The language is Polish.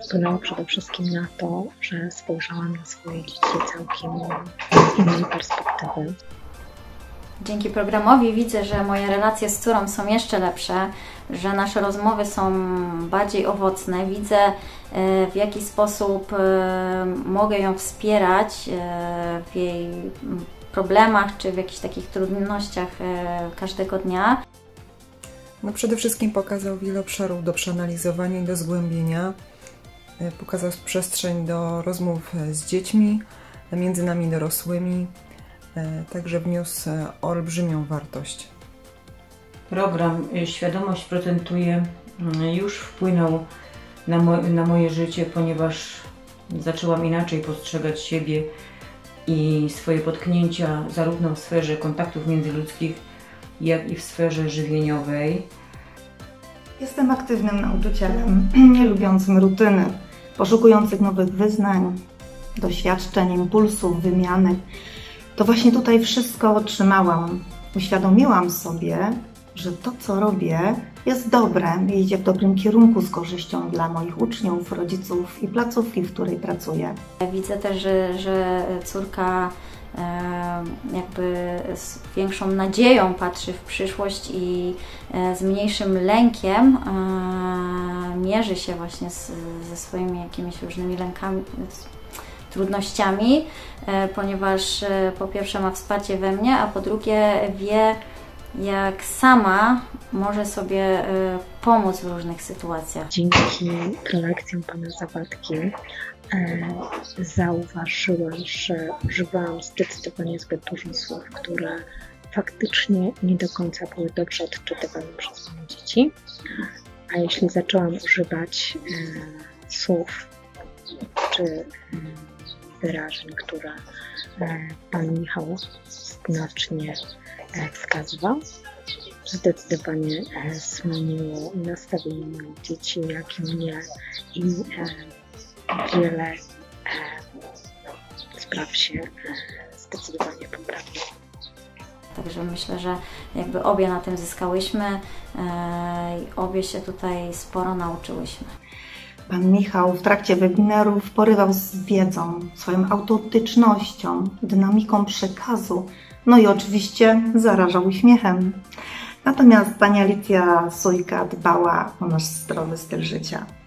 wpłynęło przede wszystkim na to, że spojrzałam na swoje dzieci całkiem z innej perspektywy. Dzięki programowi widzę, że moje relacje z córą są jeszcze lepsze, że nasze rozmowy są bardziej owocne. Widzę, w jaki sposób mogę ją wspierać w jej problemach czy w jakichś takich trudnościach każdego dnia. No przede wszystkim pokazał wiele obszarów do przeanalizowania i do zgłębienia. Pokazał przestrzeń do rozmów z dziećmi, między nami dorosłymi. Także wniósł olbrzymią wartość. Program Świadomość Procentuje już wpłynął na moje życie, ponieważ zaczęłam inaczej postrzegać siebie i swoje potknięcia zarówno w sferze kontaktów międzyludzkich, jak i w sferze żywieniowej. Jestem aktywnym nauczycielem, nie lubiącym rutyny, poszukujących nowych wyznań, doświadczeń, impulsów, wymiany. To właśnie tutaj wszystko otrzymałam. Uświadomiłam sobie, że to, co robię, jest dobre i idzie w dobrym kierunku z korzyścią dla moich uczniów, rodziców i placówki, w której pracuję. Widzę też, że córka jakby z większą nadzieją patrzy w przyszłość i z mniejszym lękiem mierzy się właśnie ze swoimi jakimiś różnymi lękami, trudnościami, ponieważ po pierwsze ma wsparcie we mnie, a po drugie wie, jak sama może sobie pomóc w różnych sytuacjach. Dzięki prelekcjom pana Zawadki zauważyłam, że używałam zdecydowanie zbyt dużo słów, które faktycznie nie do końca były dobrze odczytywane przez moje dzieci. A jeśli zaczęłam używać słów czy wyrażeń, które pan Michał znacznie wskazywał, zdecydowanie zmieniło nastawienie moich dzieci, jak i mnie, i wiele spraw się zdecydowanie poprawiło. Także myślę, że jakby obie na tym zyskałyśmy i obie się tutaj sporo nauczyłyśmy. Pan Michał w trakcie webinarów porywał z wiedzą, swoją autentycznością, dynamiką przekazu, no i oczywiście zarażał uśmiechem. Natomiast pani Alicja Sójka dbała o nasz zdrowy styl życia.